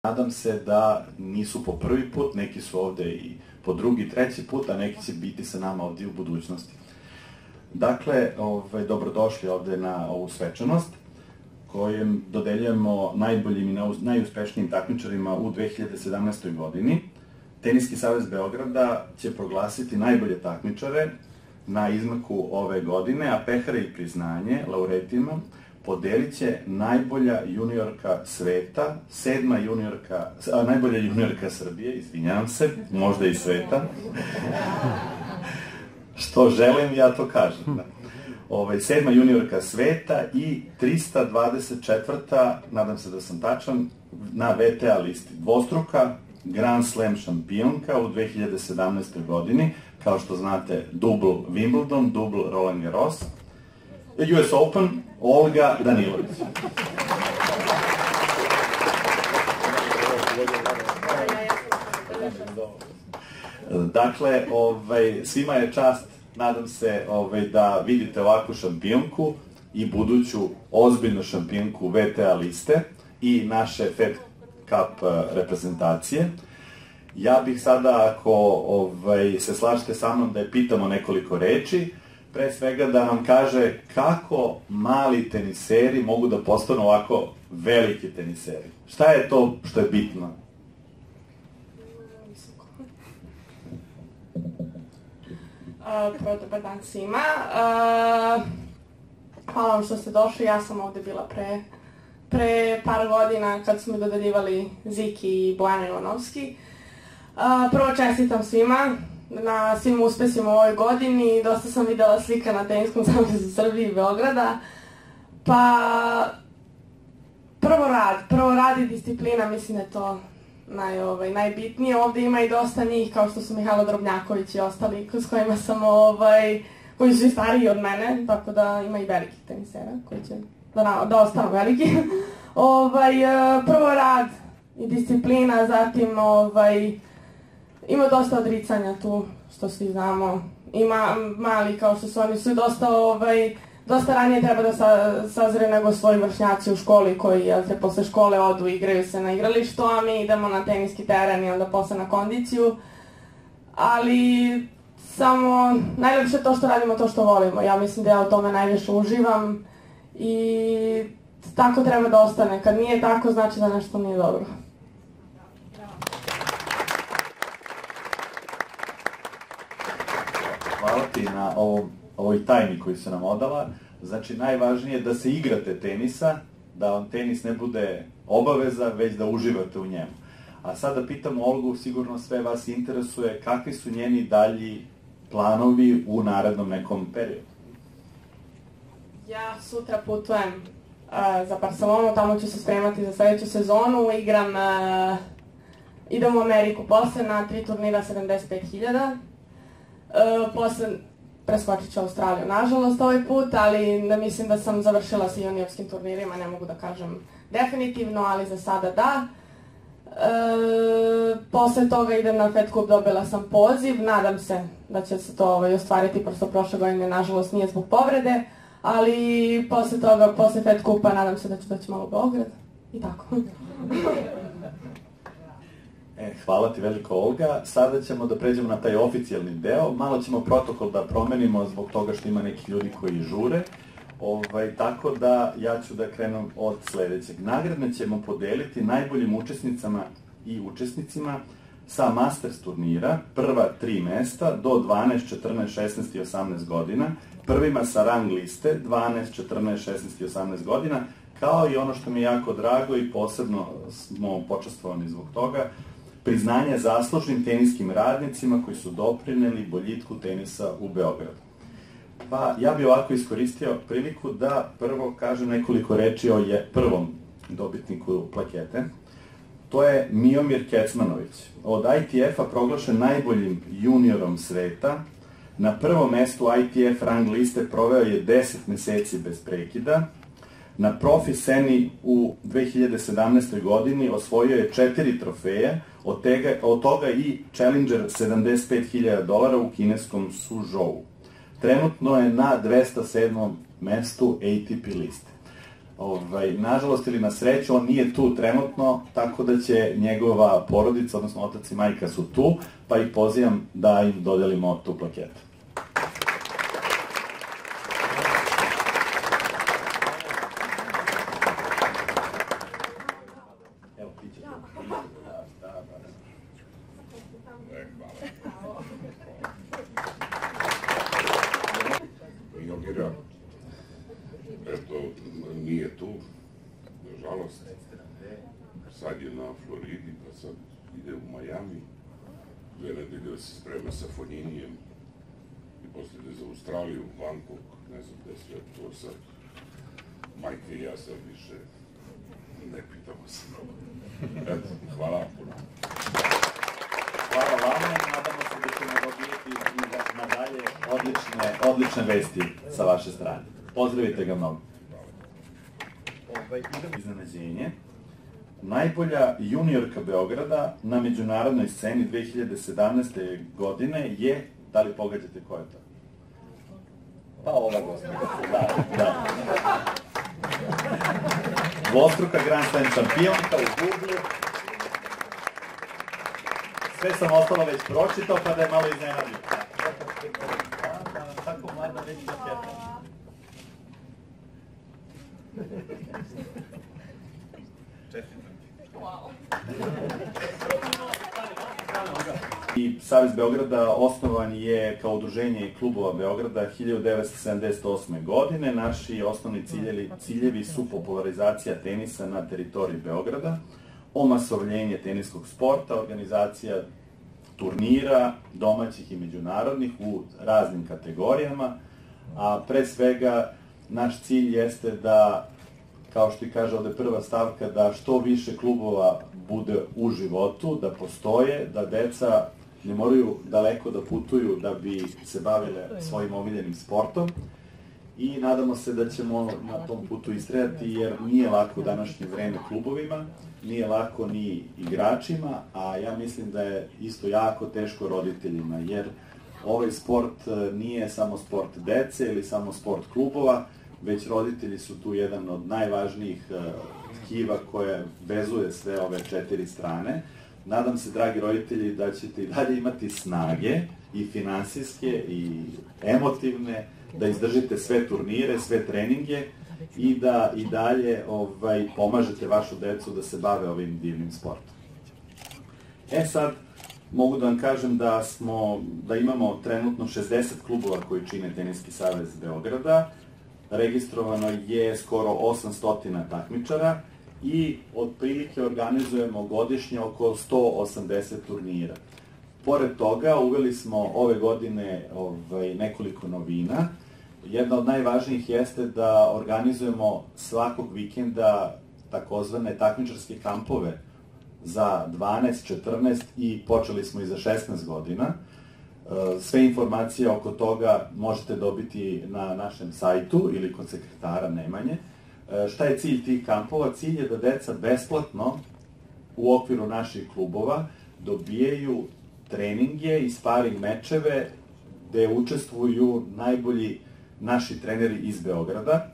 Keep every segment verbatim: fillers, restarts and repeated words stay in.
Nadam se da nisu po prvi put, neki su ovde i po drugi, treći put, a neki će biti sa nama ovde u budućnosti. Dakle, ovaj, dobrodošli ovde na ovu svečanost kojem dodeljujemo najboljim i najuspešnijim takmičarima u dve hiljade sedamnaestoj godini. Teniski savez Beograda će proglasiti najbolje takmičare na izmaku ove godine, a pehare i priznanje laureatima podelit će najbolja juniorka sveta, sedma juniorka, a, najbolja juniorka Srbije, izvinjavam se, možda i sveta. Što želim, ja to kažem. Ovaj, sedma juniorka sveta i trista dvadeset četvrta, nadam se da sam tačan, na V T A listi. Dvostruka Grand Slam šampionka u dve hiljade sedamnaestoj godini, kao što znate, dubl Wimbledon, dubl Roland Garros, U S Open, Olga Danilović. Dakle, ovaj, svima je čast, nadam se, ovaj, da vidite ovakvu šampionku i buduću ozbiljnu šampionku V T A liste i naše Fed Cup reprezentacije. Ja bih sada, ako ovaj, se slažete sa mnom, da je pitamo nekoliko reči, pre svega da nam kaže kako mali teniseri mogu da postanu ovako veliki teniseri. Šta je to što je bitno? Prvo, dobar dan svima. Uh, hvala vam što ste došli. Ja sam ovde bila pre, pre par godina kad su mi dodeljivali Ziki i Bojana Ivanovski. Uh, prvo čestitam svima na svim uspesima u ovoj godini. Dosta sam videla slika na Teniskom savezu Srbije i Beograda. Pa, prvo rad. Prvo rad i disciplina, mislim da je to Naj, ovaj, najbitnije. Ovde ima i dosta njih, kao što su Mihajlo Drobnjaković i ostali, s kojima sam, ovaj, koji su i stariji od mene, tako da ima i velikih tenisera, koji će da, da ostanu veliki. ovaj, prvo rad i disciplina, zatim ovaj, ima dosta odricanja tu, što svi znamo. Ima mali, kao što su oni, su dosta, ovaj, dosta ranije treba da sa, sazre nego svoji vršnjaci u školi koji, jel te, posle škole odu i igraju se na igralištu, a mi idemo na teniski teren i onda posle na kondiciju. Ali samo najlepše je to što radimo, to što volimo. Ja mislim da ja u tome najviše uživam i tako treba da ostane. Kad nije tako, znači da nešto nije dobro. Hvala ti na ovom ovoj tajni koji se nam odala. Znači, najvažnije je da se igrate tenisa, da vam tenis ne bude obaveza, već da uživate u njemu. A sada pitamo Olgu, sigurno sve vas interesuje, kakvi su njeni dalji planovi u narednom nekom periodu? Ja sutra putujem uh, za Barcelonu, tamo ću se spremati za sledeću sezonu, igram, uh, idem u Ameriku posle na tri turnira sedamdeset pet hiljada. Uh, posle preskočit ću Australiju, nažalost, ovaj put, ali da mislim da sam završila sa juniorskim turnirima, ne mogu da kažem definitivno, ali za sada da. E, posle toga idem na Fed Cup, dobila sam poziv, nadam se da će se to ovaj, ostvariti, prosto prošle godine, nažalost, nije zbog povrede, ali posle toga, posle Fed Cupa, nadam se da ću doći malo u Beograd i tako. E, hvala ti veliko, Olga. Sada ćemo da pređemo na taj oficijalni deo. Malo ćemo protokol da promenimo zbog toga što ima nekih ljudi koji žure. Ovaj, tako da ja ću da krenem od sledećeg. Nagradne ćemo podeliti najboljim učesnicama i učesnicima sa Masters turnira, prva tri mesta do dvanaest, četrnaest, šesnaest i osamnaest godina, prvima sa rang liste dvanaest, četrnaest, šesnaest i osamnaest godina, kao i ono što mi je jako drago i posebno smo počastvovani zbog toga, priznanje zaslužnim teniskim radnicima koji su doprineli boljitku tenisa u Beogradu. Pa ja bih ovako iskoristio priliku da prvo kažem nekoliko reči o je prvom dobitniku plakete. To je Miomir Kecmanović, od I T F-a proglašen najboljim juniorom sveta. Na prvom mestu I T F rang liste proveo je deset meseci bez prekida. Na profi sceni u dve hiljade sedamnaestoj godini osvojio je četiri trofeje, od, tega, od toga i Challenger sedamdeset pet hiljada dolara u kineskom Suzhou. Trenutno je na dvesta sedmom mestu A T P liste. Nažalost ili na sreću, on nije tu trenutno, tako da će njegova porodica, odnosno otac i majka su tu, pa ih pozivam da im dodelimo tu plaketu. Evo, ti će tu. Jogira, eto, nije tu, nažalost. Sad je na Floridi, pa sad ide u Majami. Dve nedelje se sprema sa Foninijem i posle ide za Australiju, Bangkok, ne znam gde sve to sad. Majke i ja sad više ne pitamo se mnogo. Eto, hvala vam puno. Hvala vama, nadamo se da ćemo dobiti i nadalje odlične, odlične vesti sa vaše strane. Pozdravite ga mnogo. Iznenađenje. Najbolja juniorka Beograda na međunarodnoj sceni dve hiljade sedamnaeste. godine je, da li pogađate ko je to? Pa ova gospođa. Da, da. Dvostruka Grand Slam šampionka u Google. Sve sam ostalo već pročitao, pa da je malo iznenadio. Tako mlada već raketa. Čestitam. I Savez Beograda osnovan je kao udruženje klubova Beograda hiljadu devetsto sedamdeset osme. godine. Naši osnovni ciljevi, ciljevi su popularizacija tenisa na teritoriji Beograda, omasovljenje teniskog sporta, organizacija turnira, domaćih i međunarodnih u raznim kategorijama, a pre svega naš cilj jeste da, kao što i kaže ovde prva stavka, da što više klubova bude u životu, da postoje, da deca ne moraju daleko da putuju da bi se bavile svojim omiljenim sportom i nadamo se da ćemo na tom putu istrajati jer nije lako u današnje vreme klubovima, nije lako ni igračima, a ja mislim da je isto jako teško roditeljima, jer ovaj sport nije samo sport dece ili samo sport klubova, već roditelji su tu jedan od najvažnijih tkiva koje vezuje sve ove četiri strane. Nadam se, dragi roditelji, da ćete i dalje imati snage i finansijske i emotivne, da izdržite sve turnire, sve treninge i da i dalje ovaj, pomažete vašu decu da se bave ovim divnim sportom. E sad, mogu da vam kažem da, smo, da imamo trenutno šezdeset klubova koji čine Teniski savez Beograda, registrovano je skoro osamsto takmičara i otprilike organizujemo godišnje oko sto osamdeset turnira. Pored toga, uveli smo ove godine ovaj, nekoliko novina. Jedna od najvažnijih jeste da organizujemo svakog vikenda takozvane takmičarske kampove za dvanaest, četrnaest i počeli smo i za šesnaest godina. Sve informacije oko toga možete dobiti na našem sajtu ili kod sekretara Nemanje. Šta je cilj tih kampova? Cilj je da deca besplatno u okviru naših klubova dobijaju treninge i sparing mečeve gde učestvuju najbolji naši treneri iz Beograda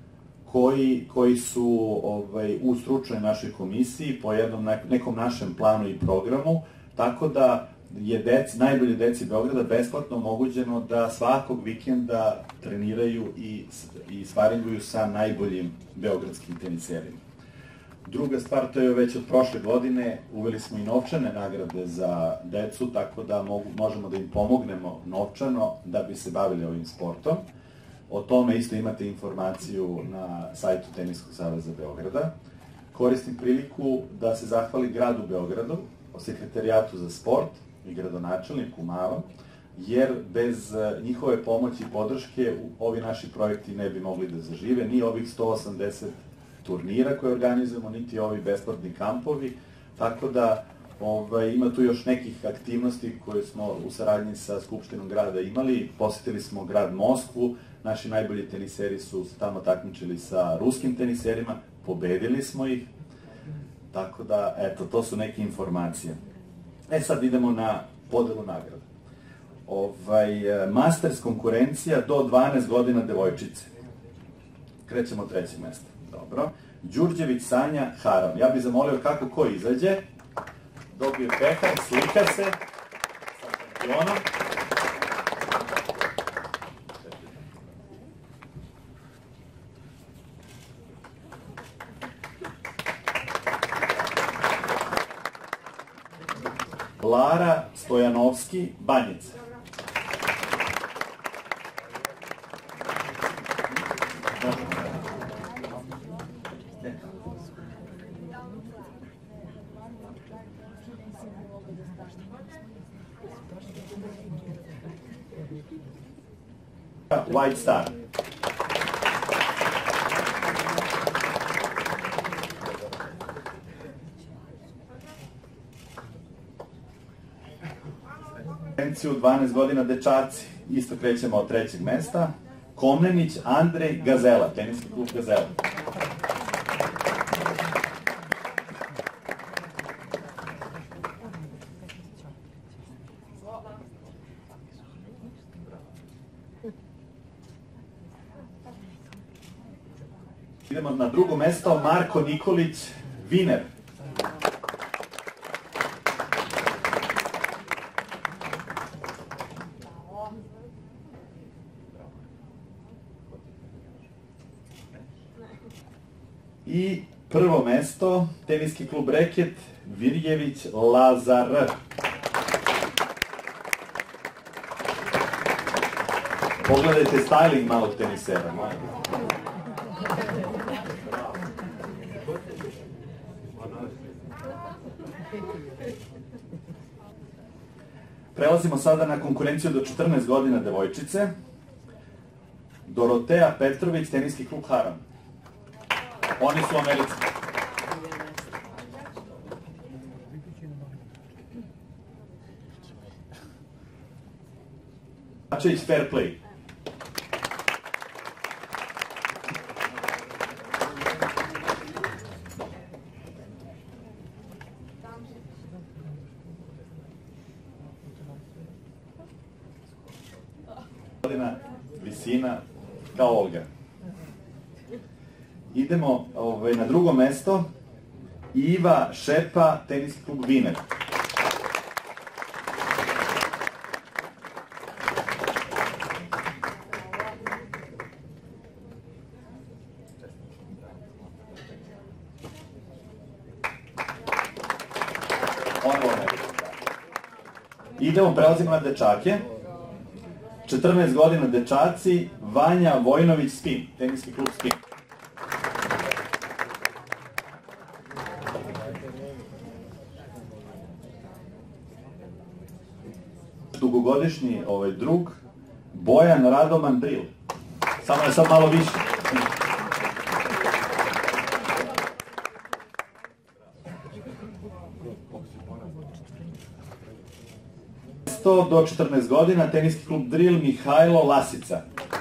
koji, koji su ovaj, u stručnoj našoj komisiji po jednom nekom našem planu i programu, tako da je deci, najbolje deci Beograda besplatno omogućeno da svakog vikenda treniraju i, i sparinguju sa najboljim beogradskim teniserima. Druga stvar, to je već od prošle godine, uveli smo i novčane nagrade za decu, tako da mogu, možemo da im pomognemo novčano da bi se bavili ovim sportom. O tome isto imate informaciju na sajtu Teniskog saveza Beograda. Koristim priliku da se zahvali gradu Beogradu, o sekretarijatu za sport i gradonačelniku Malo, jer bez njihove pomoći i podrške ovi naši projekti ne bi mogli da zažive, ni ovih sto osamdeset turnira koje organizujemo, niti ovi besplatni kampovi, tako da ovaj, ima tu još nekih aktivnosti koje smo u saradnji sa Skupštinom grada imali. Posetili smo grad Moskvu, naši najbolji teniseri su tamo takmičili sa ruskim teniserima, pobedili smo ih, tako da, eto, to su neke informacije. E sad idemo na podelu nagrada. Ovaj, Masters konkurencija do dvanaest godina devojčice. Krećemo od trećeg mesta. Dobro. Đurđević Sanja Haram. Ja bih zamolio kako ko izađe. Dobije pehar, slika se sa šampionom. Lara Stojanovski, Banjica. White Star. dvanaest godina dečaci, isto krećemo od trećeg mesta. Komnenić Andrej Gazela, teniski klub Gazela. Idemo na drugo mesto, Marko Nikolić, Viner. I prvo mesto, teniski klub Reket, Virjević Lazar. Pogledajte styling malog tenisera. Prelazimo sada na konkurenciju do četrnaest godina devojčice. Dorotea Petrović, teniski klub Haram. Oni su Americi. Ačević Fair Play. Visina kao Olga. Idemo ovaj, na drugo mesto. Iva Šepa, teniski klub Viner. Idemo, prelazimo na dečake. četrnaest godina dečaci, Vanja Vojnović Spin, teniski klub Spin. Dugogodišnji ovaj drug, Bojan Radoman Bril. Samo je sad malo više. Do četrnaest godina, teniski klub Drill, Mihajlo Lasica.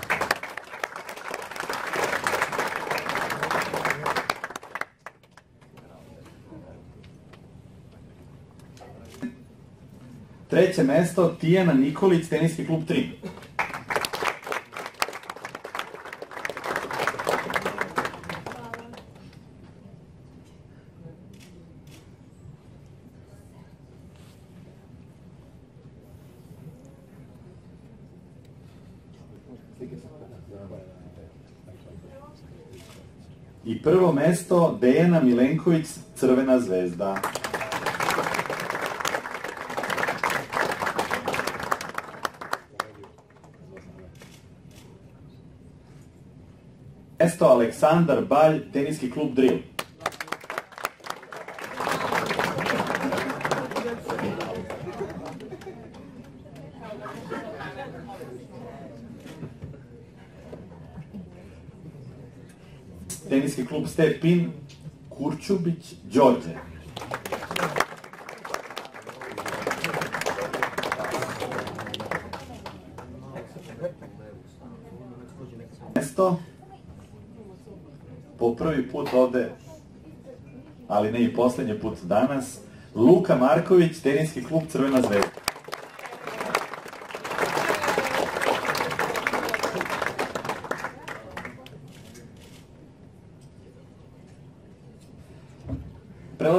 Treće mesto, Tijana Nikolić, teniski klub Trim. I prvo mesto, Dejana Milenković, Crvena zvezda. Mesto, Aleksandar Balj, teniski klub Drill. Teniski klub Stepin, Kurčubić, Đorđe. Mesto, po prvi put ovde, ali ne i poslednji put danas, Luka Marković, teniski klub Crvena zvezda.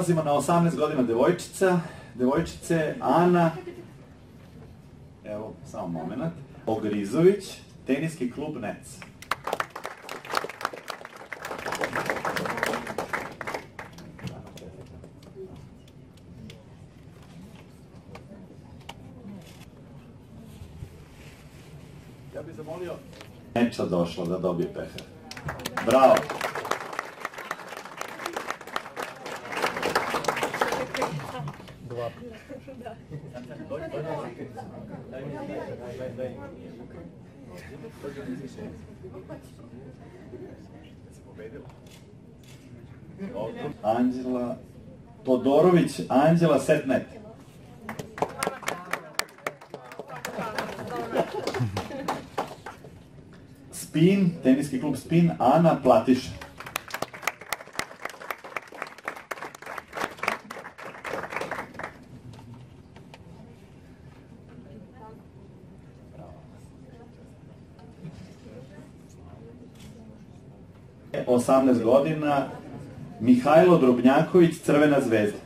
Prelazimo na osamnaest godina devojčica, devojčice Ana, evo, samo moment, Ogrizović, teniski klub Nec. Ja bih zamolio Neča došla da dobije pehar. Bravo! Anđela Todorović, Anđela Setnet. Spin, teniski klub Spin, Ana Platiša. osamnaest godina, Mihajlo Drobnjaković, Crvena zvezda.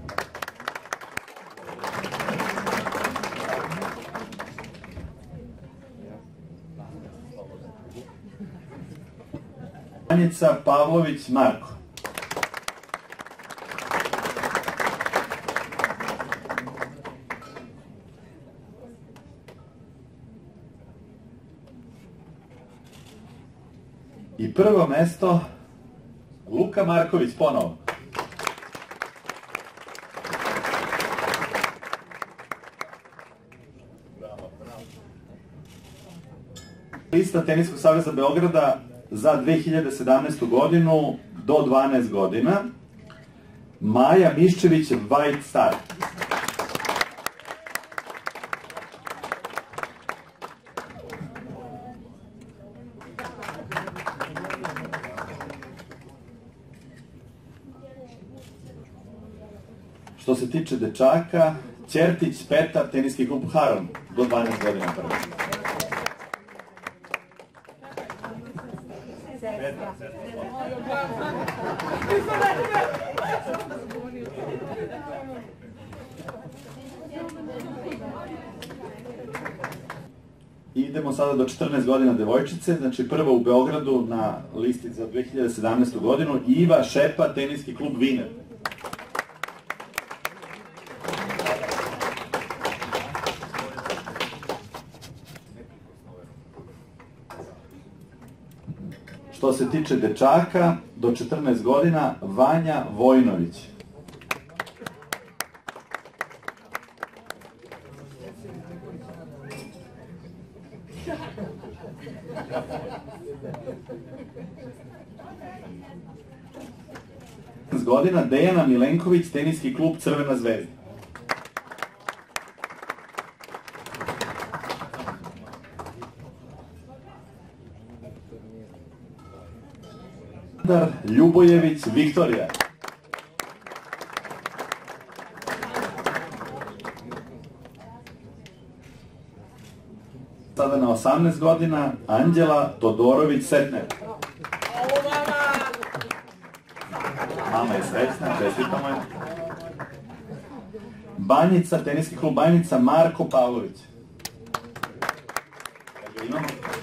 Danica Pavlović, Marko. I prvo mesto, Luka Marković, ponovo. Lista Teniskog saveza Beograda za dve hiljade sedamnaestu godinu do dvanaest godina, Maja Miščević, White Star. Što se tiče dečaka, Ćertić Petar, teniski klub Haron, do dvanaest godina prvo. Idemo sada do četrnaest godina devojčice, znači prva u Beogradu na listi za dve hiljade sedamnaestu godinu, Iva Šepa, teniski klub Viner. Što se tiče dečaka, do četrnaest godina, Vanja Vojnović. godina, Dejana Milenković, teniski klub Crvena zvezda. Ljubojević, Viktorija. Sada na osamnaest godina, Anđela Todorović, Setner. Mama je srećna, čestitamo je. Banjica, teniski klub Banjica, Marko Pavlović. Imamo.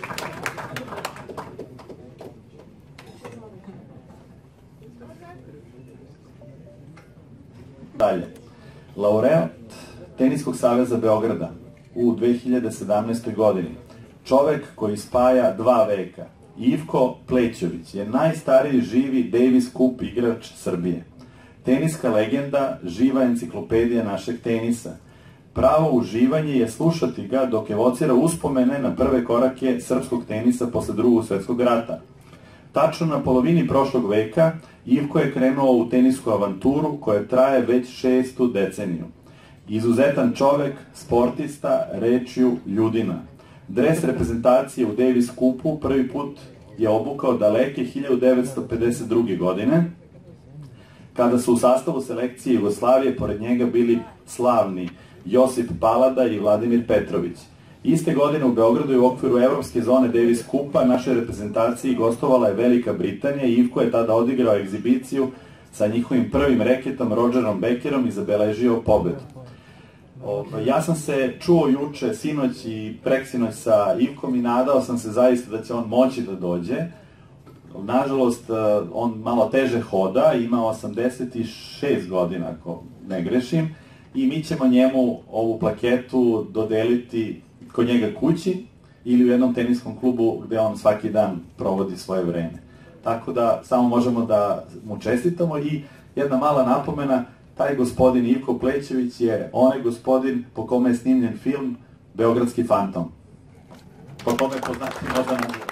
Dalje. Laureat Teniskog saveza Beograda u dve hiljade sedamnaestoj godini. Čovek koji spaja dva veka. Ivko Plećović je najstariji živi Davis Cup igrač Srbije. Teniska legenda, živa enciklopedija našeg tenisa. Pravo uživanje je slušati ga dok evocira uspomene na prve korake srpskog tenisa posle drugog svetskog rata. Tačno na polovini prošlog veka Ivko je krenuo u tenisku avanturu koja traje već šestu deceniju. Izuzetan čovek, sportista, rečju ljudina. Dres reprezentacije u Davis Cupu prvi put je obukao daleke hiljadu devetsto pedeset druge. godine, kada su u sastavu selekcije Jugoslavije pored njega bili slavni Josip Palada i Vladimir Petrović. Iste godine u Beogradu i u okviru evropske zone Davis Cupa našoj reprezentaciji gostovala je Velika Britanija i Ivko je tada odigrao egzibiciju sa njihovim prvim reketom Rodgerom Beckerom i zabeležio pobedu. Ja sam se čuo juče, sinoć i preksinoć sa Ivkom i nadao sam se zaista da će on moći da dođe. Nažalost, on malo teže hoda, ima osamdeset šest godina, ako ne grešim, i mi ćemo njemu ovu plaketu dodeliti kod njega kući ili u jednom teniskom klubu gde on svaki dan provodi svoje vreme. Tako da samo možemo da mu čestitamo i jedna mala napomena, taj gospodin Ivko Plećević je onaj gospodin po kome je snimljen film Beogradski fantom. Po kome je poznati možda na živost.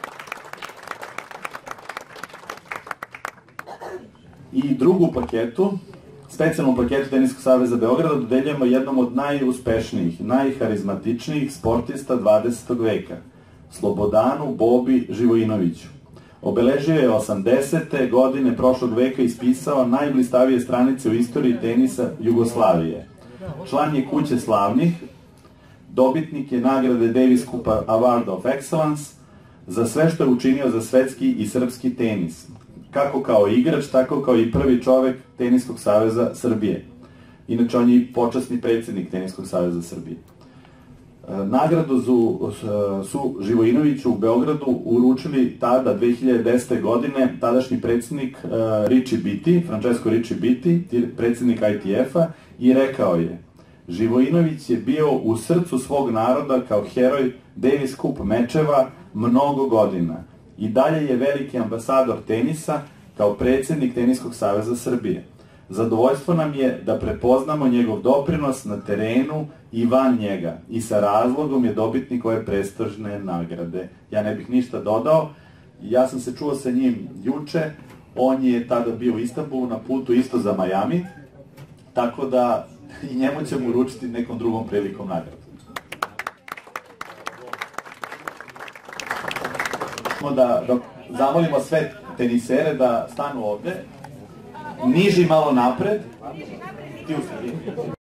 I drugu plaketu, specijalnu plaketu Teniskog saveza Beograda, dodeljujemo jednom od najuspešnijih, najharizmatičnijih sportista dvadesetog veka, Slobodanu Bobi Živojinoviću. Obeležio je osamdesete godine prošlog veka i ispisao najblistavije stranice u istoriji tenisa Jugoslavije. Član je Kuće slavnih, dobitnik je nagrade Davis Cup Award of Excellence za sve što je učinio za svetski i srpski tenis, kako kao igrač, tako kao i prvi čovek Teniskog saveza Srbije. Inače, on je i počasni predsjednik Teniskog saveza Srbije. Nagradu su Živojinoviću u Beogradu uručili tada, dve hiljade desete. godine, tadašnji predsjednik Ricci Biti, Francesco Ricci Biti, predsjednik I T F-a, i rekao je: Živojinović je bio u srcu svog naroda kao heroj Davis Cup mečeva mnogo godina. I dalje je veliki ambasador tenisa kao predsjednik Teniskog saveza Srbije. Zadovoljstvo nam je da prepoznamo njegov doprinos na terenu i van njega i sa razlogom je dobitnik ove prestižne nagrade. Ja ne bih ništa dodao, ja sam se čuo sa njim juče, on je tada bio u Istanbulu na putu isto za Miami, tako da i njemu ćemo uručiti nekom drugom prilikom nagradu. Da, da zamolimo sve tenisere da stanu ovde, niži malo napred, ti u sredini.